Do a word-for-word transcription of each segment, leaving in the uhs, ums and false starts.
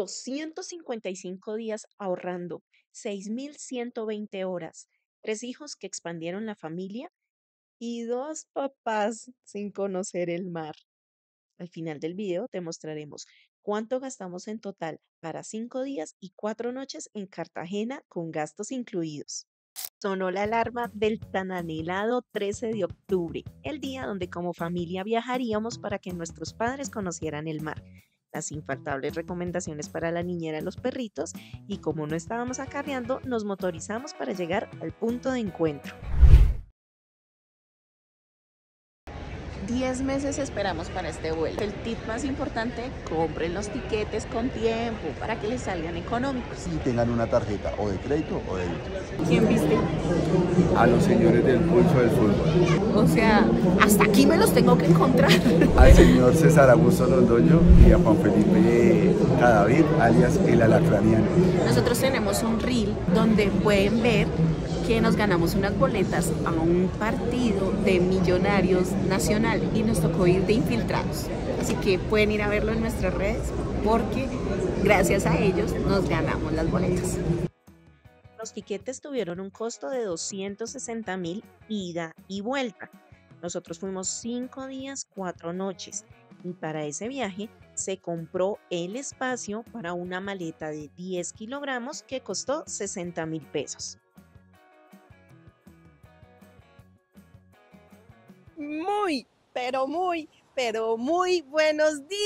doscientos cincuenta y cinco días ahorrando seis mil ciento veinte horas, tres hijos que expandieron la familia y dos papás sin conocer el mar. Al final del video te mostraremos cuánto gastamos en total para cinco días y cuatro noches en Cartagena con gastos incluidos. Sonó la alarma del tan anhelado trece de octubre, el día donde como familia viajaríamos para que nuestros padres conocieran el mar. Las infaltables recomendaciones para la niñera y los perritos, y como no estábamos acarreando, nos motorizamos para llegar al punto de encuentro. diez meses esperamos para este vuelo. El tip más importante, compren los tiquetes con tiempo para que les salgan económicos. Y tengan una tarjeta o de crédito o de débito. ¿Quién viste? A los señores del pulso del fútbol. O sea, hasta aquí me los tengo que encontrar. Al señor César Augusto Londoño y a Juan Felipe Cadavid, alias el alacraniano. Nosotros tenemos un reel donde pueden ver que nos ganamos unas boletas a un partido de Millonarios Nacional y nos tocó ir de infiltrados. Así que pueden ir a verlo en nuestras redes porque gracias a ellos nos ganamos las boletas. Los tiquetes tuvieron un costo de doscientos sesenta mil ida y vuelta. Nosotros fuimos cinco días, cuatro noches y para ese viaje se compró el espacio para una maleta de diez kilogramos que costó sesenta mil pesos. Muy, pero muy, pero muy buenos días.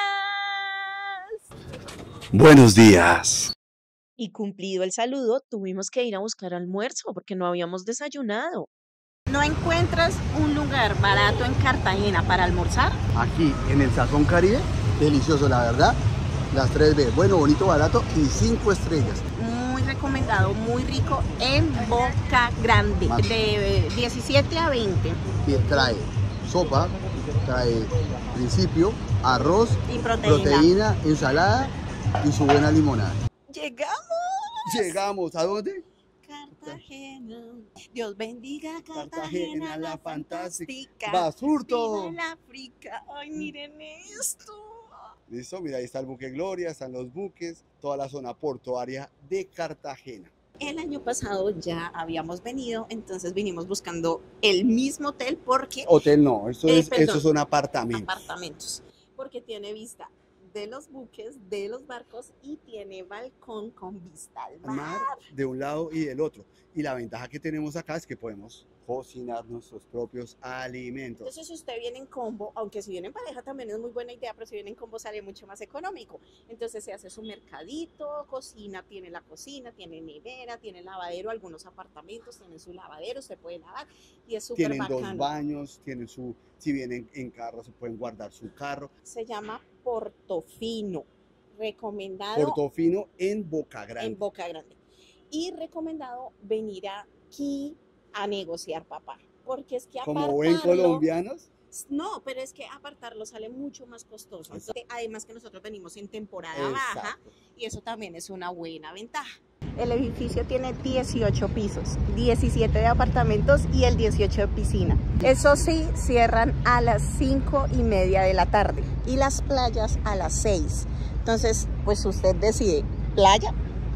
Buenos días. Y cumplido el saludo, tuvimos que ir a buscar almuerzo porque no habíamos desayunado. ¿No encuentras un lugar barato en Cartagena para almorzar? Aquí en el Sazón Caribe, delicioso la verdad. Las tres B, bueno, bonito, barato y cinco estrellas. Muy recomendado, muy rico en Boca Grande, Más. de diecisiete a veinte. Que trae sopa, trae principio, arroz, Y proteína. proteína, ensalada y su buena limonada. Llegamos. Llegamos, ¿a dónde? Cartagena. Dios bendiga Cartagena, Cartagena, la la fantástica. fantástica. Basurto. Viva el África. Ay, miren esto. Listo, mira, ahí está el buque Gloria, están los buques, toda la zona portuaria de Cartagena. El año pasado ya habíamos venido, entonces vinimos buscando el mismo hotel porque Hotel no, esto Eh, es, perdón. estos son apartamentos. apartamentos, porque tiene vista de los buques, de los barcos y tiene balcón con vista al mar. Mar de un lado y del otro. Y la ventaja que tenemos acá es que podemos cocinar nuestros propios alimentos. Entonces, si usted viene en combo, aunque si viene en pareja también es muy buena idea, pero si viene en combo sale mucho más económico. Entonces se hace su mercadito, cocina, tiene la cocina, tiene nevera, tiene lavadero, algunos apartamentos tienen su lavadero, se puede lavar y es súper Tienen dos bacano. baños, tienen su, si vienen en carro se pueden guardar su carro. Se llama Portofino, recomendado Portofino en Boca Grande. en Boca Grande. Y recomendado venir aquí a negociar, papá, porque es que Como buen apartarlo, colombianos, no, pero es que apartarlo sale mucho más costoso. Exacto. Entonces, además que nosotros venimos en temporada baja exacto. y eso también es una buena ventaja. El edificio tiene dieciocho pisos, diecisiete de apartamentos y el dieciocho de piscina. Eso sí, cierran a las cinco y media de la tarde y las playas a las seis. Entonces, pues usted decide, playa,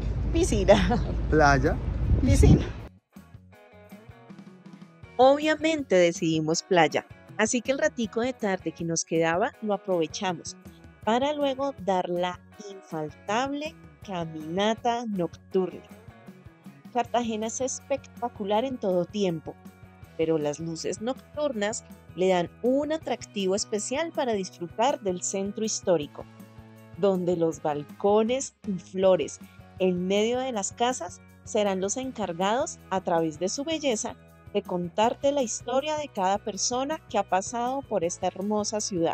piscina, playa. piscina. Obviamente decidimos playa, así que el ratico de tarde que nos quedaba lo aprovechamos para luego dar la infaltable caminata nocturna. Cartagena es espectacular en todo tiempo, pero las luces nocturnas le dan un atractivo especial para disfrutar del centro histórico, donde los balcones y flores en medio de las casas serán los encargados, a través de su belleza, de contarte la historia de cada persona que ha pasado por esta hermosa ciudad.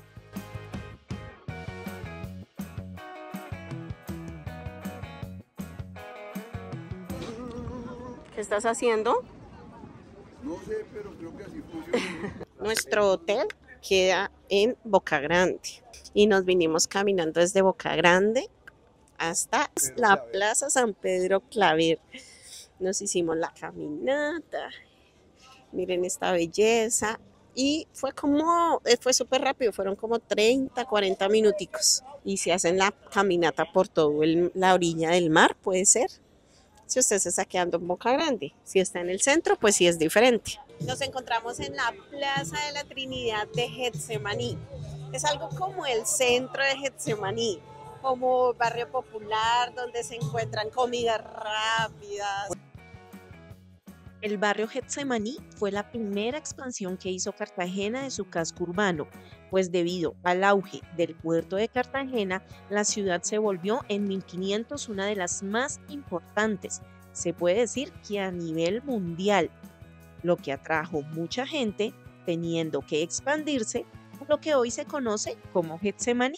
¿Qué estás haciendo? No sé, pero creo que así funciona. Nuestro hotel queda en Boca Grande y nos vinimos caminando desde Boca Grande hasta Pedro la Claver. Plaza San Pedro Claver. Nos hicimos la caminata. Miren esta belleza. y fue como, eh, fue súper rápido, fueron como treinta, cuarenta minuticos. Y si hacen la caminata por toda la orilla del mar, puede ser. Si usted se está quedando en Boca Grande, si está en el centro, pues sí es diferente. Nos encontramos en la Plaza de la Trinidad de Getsemaní. Es algo como el centro de Getsemaní, como barrio popular donde se encuentran comidas rápidas. El barrio Getsemaní fue la primera expansión que hizo Cartagena de su casco urbano, pues debido al auge del puerto de Cartagena, la ciudad se volvió en mil quinientos una de las más importantes, se puede decir que a nivel mundial, lo que atrajo mucha gente teniendo que expandirse a lo que hoy se conoce como Getsemaní.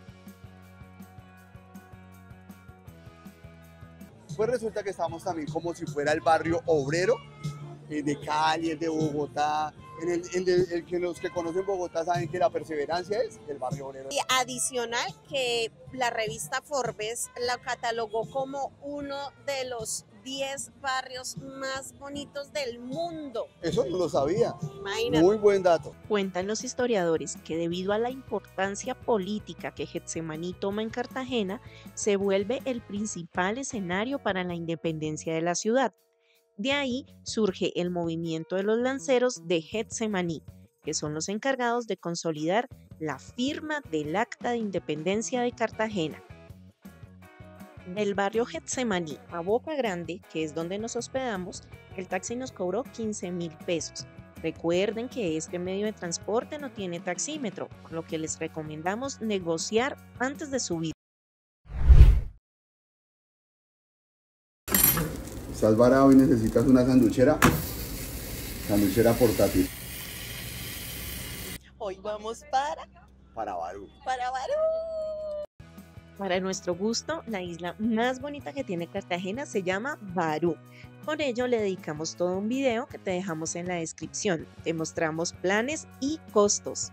Pues resulta que estamos también como si fuera el barrio obrero eh, de Cali, el de Bogotá, en el, el, de- el que los que conocen Bogotá saben que la Perseverancia es el barrio obrero. Y adicional que la revista Forbes la catalogó como uno de los diez barrios más bonitos del mundo. Eso no lo sabía, Imagínate. muy buen dato. Cuentan los historiadores que debido a la importancia política que Getsemaní toma en Cartagena, se vuelve el principal escenario para la independencia de la ciudad. De ahí surge el movimiento de los lanceros de Getsemaní, que son los encargados de consolidar la firma del Acta de Independencia de Cartagena. Del barrio Getsemaní a Boca Grande, que es donde nos hospedamos, el taxi nos cobró quince mil pesos. Recuerden que este medio de transporte no tiene taxímetro, por lo que les recomendamos negociar antes de subir. Estás varado y necesitas una sanduchera, sanduchera portátil Hoy vamos para, para Barú. para Barú. Para nuestro gusto, la isla más bonita que tiene Cartagena se llama Barú. Por ello le dedicamos todo un video que te dejamos en la descripción. Te mostramos planes y costos.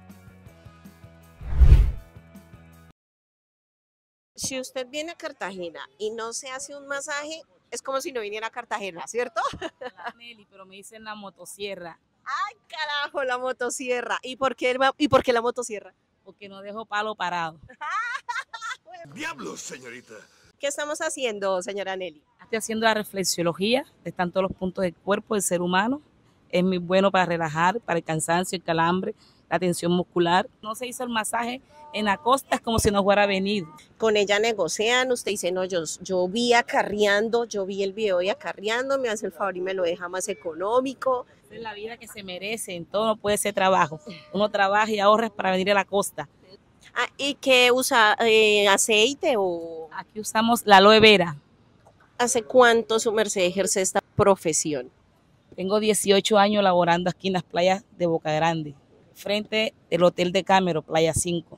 Si usted viene a Cartagena y no se hace un masaje, es como si no viniera a Cartagena, ¿cierto? La Nelly, pero me dicen la motosierra, Carajo, la motosierra. ¿Y por qué, el- y por qué la motosierra? porque no dejo palo parado. ¡Diablos, señorita! ¿Qué estamos haciendo, señora Nelly? Estoy haciendo la reflexiología, están todos los puntos del cuerpo del ser humano. Es muy bueno para relajar, para el cansancio, el calambre, la tensión muscular. No se hizo el masaje en la costa, es como si no fuera venido. Con ella negocian, usted dice, no, yo, yo vi acarreando, yo vi el video y acarreando, me hace el favor y me lo deja más económico. Esa es la vida que se merece, en todo no puede ser trabajo. Uno trabaja y ahorra para venir a la costa. Ah, ¿y qué usa? Eh, ¿aceite o Aquí usamos la aloe vera. hace cuánto su merced ejerce esta profesión? Tengo dieciocho años laborando aquí en las playas de Boca Grande, frente del Hotel de Camero, Playa cinco.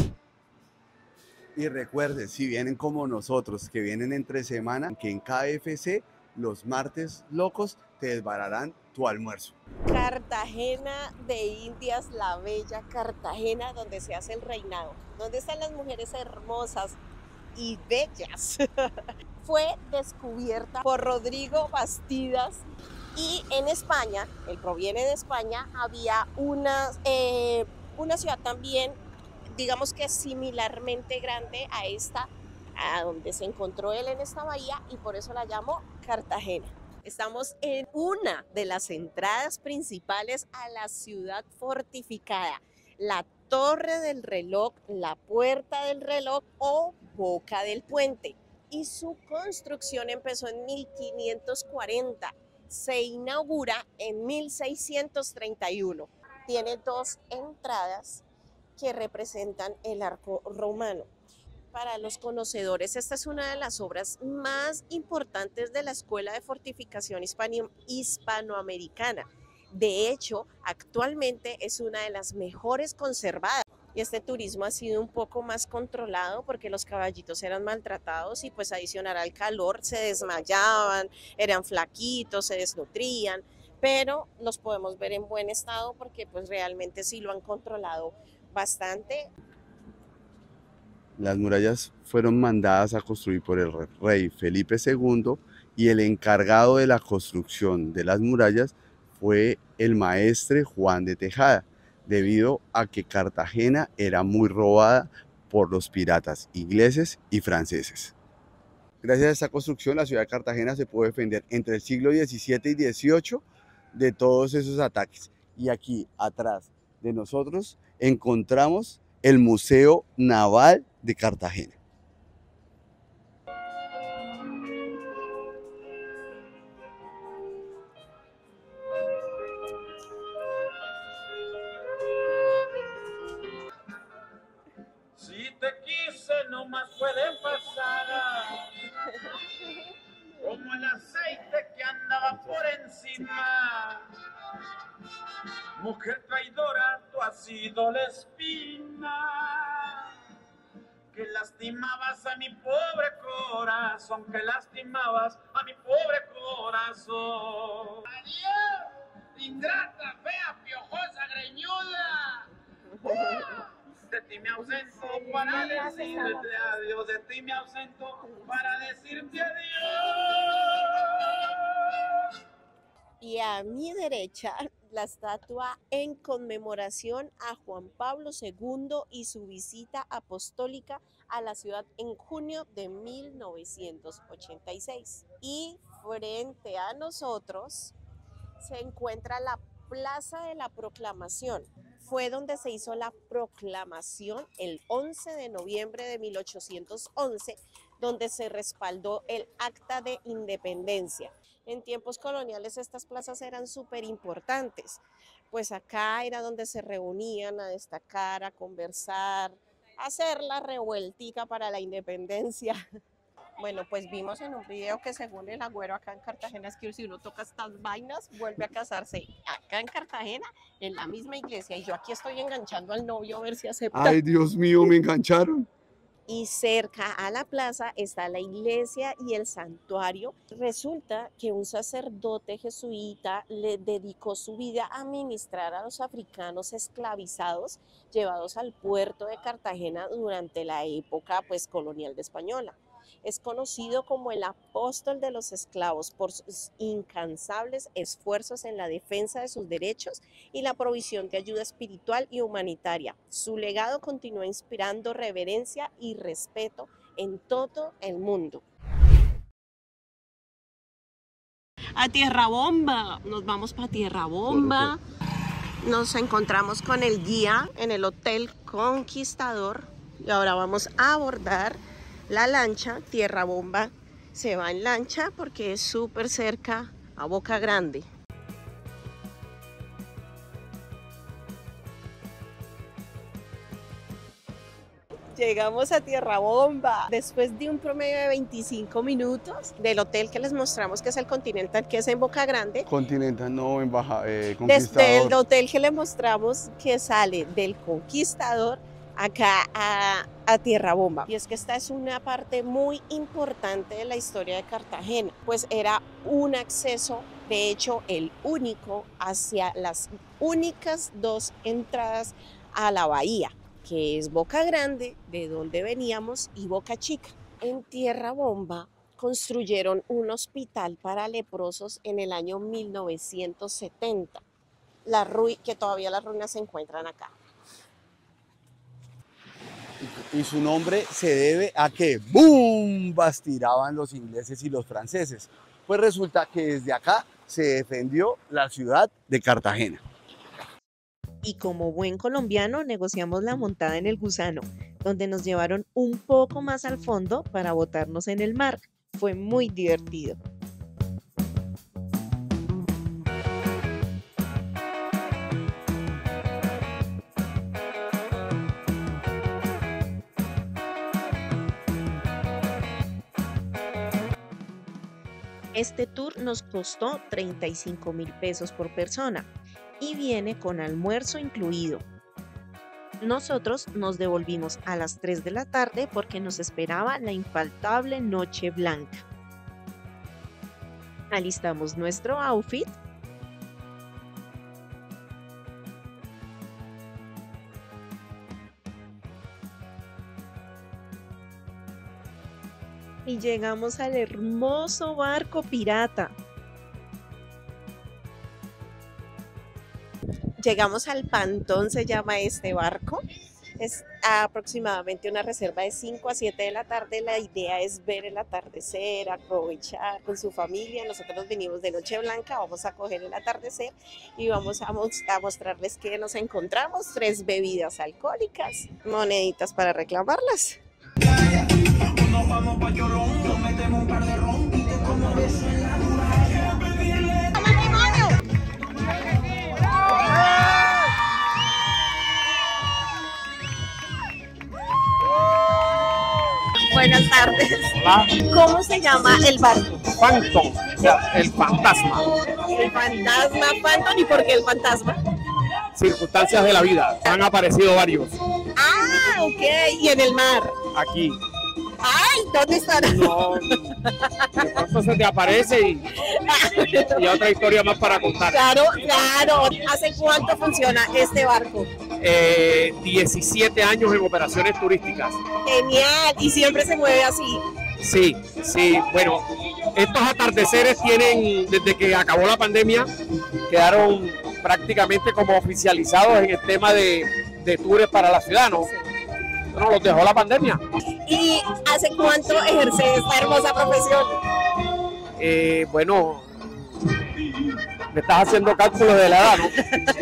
Y recuerden, si vienen como nosotros, que vienen entre semana, que en K F C los martes locos te desbararán tu almuerzo. Cartagena de Indias, la bella Cartagena donde se hace el reinado. ¿Dónde están las mujeres hermosas y bellas? Fue descubierta por Rodrigo Bastidas y en España, él proviene de España, había una, eh, una ciudad también, digamos que similarmente grande a esta, a donde se encontró él en esta bahía y por eso la llamó Cartagena. Estamos en una de las entradas principales a la ciudad fortificada, la Torre del Reloj, la Puerta del Reloj o Boca del Puente. Y su construcción empezó en mil quinientos cuarenta, se inaugura en mil seiscientos treinta y uno. Tiene dos entradas que representan el arco romano. Para los conocedores, esta es una de las obras más importantes de la Escuela de Fortificación Hispano- Hispanoamericana. De hecho, actualmente es una de las mejores conservadas. Y este turismo ha sido un poco más controlado porque los caballitos eran maltratados y pues adicional al calor se desmayaban, eran flaquitos, se desnutrían, pero los podemos ver en buen estado porque pues realmente sí lo han controlado bastante. Las murallas fueron mandadas a construir por el rey Felipe segundo y el encargado de la construcción de las murallas fue el maestre Juan de Tejada, debido a que Cartagena era muy robada por los piratas ingleses y franceses. Gracias a esta construcción, la ciudad de Cartagena se pudo defender entre el siglo diecisiete y dieciocho de todos esos ataques. Y aquí atrás de nosotros encontramos el Museo Naval de Cartagena. Si te quise, no más pueden pasar como el aceite que andaba por encima. Mujer traidora, tú has sido la espina que lastimabas a mi pobre corazón, que lastimabas a mi pobre corazón. Adiós, ingrata, fea, piojosa, greñuda. De ti me ausento para decirte adiós, de ti me ausento para decirte adiós. Y a mi derecha, la estatua en conmemoración a Juan Pablo segundo y su visita apostólica a la ciudad en junio de mil novecientos ochenta y seis. Y frente a nosotros se encuentra la Plaza de la Proclamación. Fue donde se hizo la proclamación el once de noviembre de mil ochocientos once, donde se respaldó el Acta de Independencia. En tiempos coloniales estas plazas eran súper importantes, pues acá era donde se reunían a destacar, a conversar, a hacer la revueltica para la independencia. Bueno, pues vimos en un video que según el agüero acá en Cartagena es que si uno toca estas vainas vuelve a casarse acá en Cartagena en la misma iglesia, y yo aquí estoy enganchando al novio a ver si acepta. Ay, Dios mío, me engancharon. Y cerca a la plaza está la iglesia y el santuario. Resulta que un sacerdote jesuita le dedicó su vida a ministrar a los africanos esclavizados llevados al puerto de Cartagena durante la época pues, colonial de española. Es conocido como el apóstol de los esclavos por sus incansables esfuerzos en la defensa de sus derechos y la provisión de ayuda espiritual y humanitaria. Su legado continúa inspirando reverencia y respeto en todo el mundo. A Tierra Bomba, nos vamos para Tierra Bomba. Nos encontramos con el guía en el Hotel Conquistador y ahora vamos a abordar la lancha. Tierra Bomba se va en lancha porque es súper cerca a Boca Grande. Llegamos a Tierra Bomba después de un promedio de veinticinco minutos del hotel que les mostramos que es el Continental, que es en Boca Grande. Continental, no, embajada, eh, Conquistador. Desde el hotel que les mostramos que sale del Conquistador acá a, a Tierra Bomba. Y es que esta es una parte muy importante de la historia de Cartagena, pues era un acceso, de hecho el único, hacia las únicas dos entradas a la bahía, que es Boca Grande, de donde veníamos, y Boca Chica. En Tierra Bomba construyeron un hospital para leprosos en el año mil novecientos setenta, la ru- que todavía las ruinas se encuentran acá. Y su nombre se debe a que bombas tiraban los ingleses y los franceses. Pues resulta que desde acá se defendió la ciudad de Cartagena. Y como buen colombiano negociamos la montada en el Gusano, donde nos llevaron un poco más al fondo para botarnos en el mar. Fue muy divertido. Este tour nos costó treinta y cinco mil pesos por persona y viene con almuerzo incluido. Nosotros nos devolvimos a las tres de la tarde porque nos esperaba la infaltable Noche Blanca. Alistamos nuestro outfit y llegamos al hermoso barco pirata. Llegamos al Pantón, se llama este barco. Es aproximadamente una reserva de cinco a siete de la tarde. La idea es ver el atardecer, aprovechar con su familia. Nosotros venimos de Noche Blanca, vamos a coger el atardecer y vamos a, mos- a mostrarles que nos encontramos. Tres bebidas alcohólicas, moneditas para reclamarlas. Nos vamos pa' Cholón, nos metemos un par de ron y te como beso en la muralla. Buenas tardes. Hola. ¿Cómo se llama el barco? Phantom, o sea, el fantasma. El fantasma Phantom. ¿Y por qué el fantasma? Circunstancias de la vida. Han aparecido varios Ah, ok. ¿Y en el mar? aquí. Ay, ¿dónde están? No, de pronto se te aparece y, y otra historia más para contar. Claro, claro. ¿Hace cuánto funciona este barco? Eh, diecisiete años en operaciones turísticas. Genial. ¿Y siempre se mueve así? Sí, sí. Bueno, estos atardeceres tienen, desde que acabó la pandemia, quedaron prácticamente como oficializados en el tema de, de tours para la ciudad, ¿no? Nos los dejó la pandemia. ¿Y hace cuánto ejerce esta hermosa profesión? Eh, bueno, me estás haciendo cálculos de la edad, ¿no?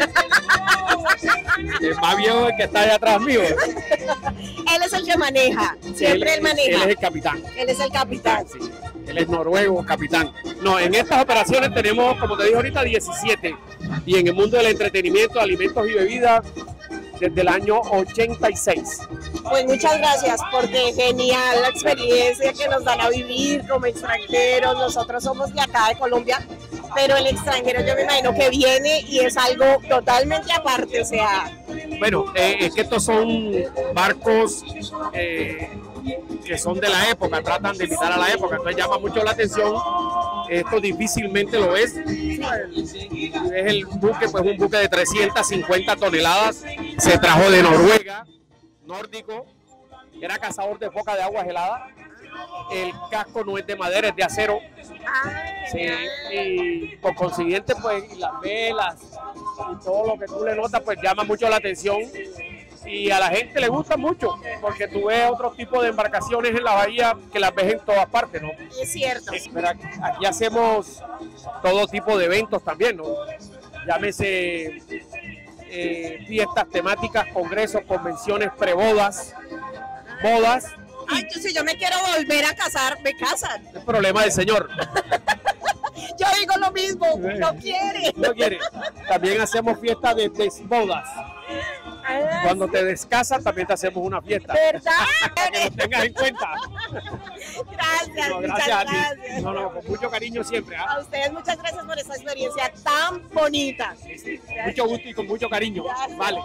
El más viejo es el que está allá atrás mío. Él es el que maneja. Siempre él, él maneja. Él es el capitán. Él es el capitán. Sí, él es noruego, capitán. No, en estas operaciones tenemos, como te dije ahorita, diecisiete. Y en el mundo del entretenimiento, alimentos y bebidas, desde el año ochenta y seis. Pues muchas gracias, porque genial la experiencia que nos dan a vivir como extranjeros. Nosotros somos de acá, de Colombia, pero el extranjero yo me imagino que viene y es algo totalmente aparte, o sea... Bueno, eh, es que estos son barcos eh, que son de la época, tratan de imitar a la época, entonces llama mucho la atención. Esto difícilmente lo es. Es el buque, pues un buque de trescientas cincuenta toneladas, se trajo de Noruega, nórdico, era cazador de foca de agua helada. El casco no es de madera, es de acero. Sí, y por consiguiente, pues las velas y todo lo que tú le notas, pues llama mucho la atención. Y a la gente le gusta mucho, porque tú ves otro tipo de embarcaciones en la bahía que las ves en todas partes, ¿no? Es cierto. Pero aquí, aquí hacemos todo tipo de eventos también, ¿no? Llámese eh, fiestas temáticas, congresos, convenciones, prebodas, bodas. Ay, yo, si yo me quiero volver a casar, me casan. Es problema del señor. Yo digo lo mismo, no quiere. No quiere. También hacemos fiestas de desbodas. Cuando te descasas también te hacemos una fiesta. ¿Verdad? Para que lo tengas en cuenta. Gracias, No, muchas gracias a ti. gracias. No, no, con mucho cariño siempre. ¿ah? A ustedes muchas gracias por esta experiencia tan bonita. Sí, sí. Mucho gusto y con mucho cariño. Gracias. Vale.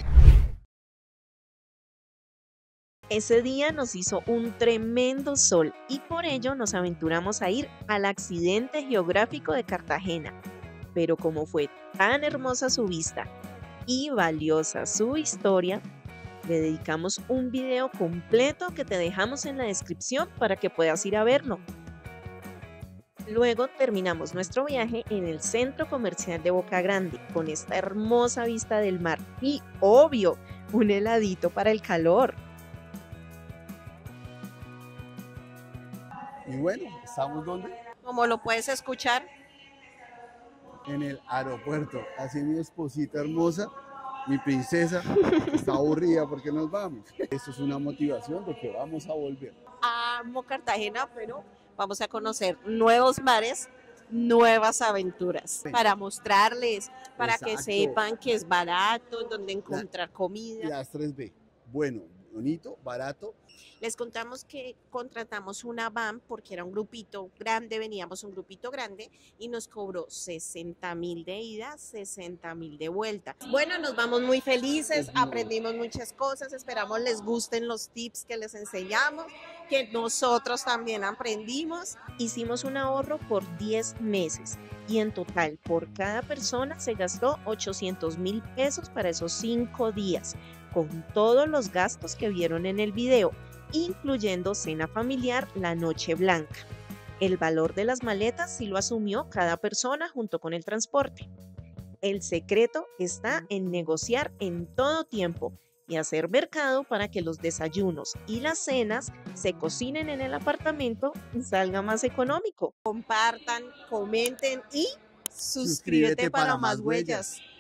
Ese día nos hizo un tremendo sol y por ello nos aventuramos a ir al accidente geográfico de Cartagena. Pero como fue tan hermosa su vista y valiosa su historia, le dedicamos un video completo que te dejamos en la descripción para que puedas ir a verlo. Luego terminamos nuestro viaje en el centro comercial de Boca Grande con esta hermosa vista del mar y, obvio, un heladito para el calor. Y bueno, ¿estamos dónde? Como lo puedes escuchar, En el aeropuerto. Así mi esposita hermosa, mi princesa, está aburrida porque nos vamos. Esto es una motivación de que vamos a volver. amo Cartagena, pero vamos a conocer nuevos mares, nuevas aventuras, Sí. para mostrarles, para que Exacto. sepan que es barato, donde encontrar Y comida. las tres B. Bueno, bonito, barato. Les contamos que contratamos una van porque era un grupito grande, veníamos un grupito grande y nos cobró sesenta mil de ida, sesenta mil de vuelta. Bueno, nos vamos muy felices, Ujú. aprendimos muchas cosas, esperamos les gusten los tips que les enseñamos, que nosotros también aprendimos. Hicimos un ahorro por diez meses y en total por cada persona se gastó ochocientos mil pesos para esos cinco días, con todos los gastos que vieron en el video, incluyendo cena familiar la noche blanca. El valor de las maletas sí lo asumió cada persona junto con el transporte. El secreto está en negociar en todo tiempo y hacer mercado para que los desayunos y las cenas se cocinen en el apartamento y salga más económico. Compartan, comenten y suscríbete para más huellas.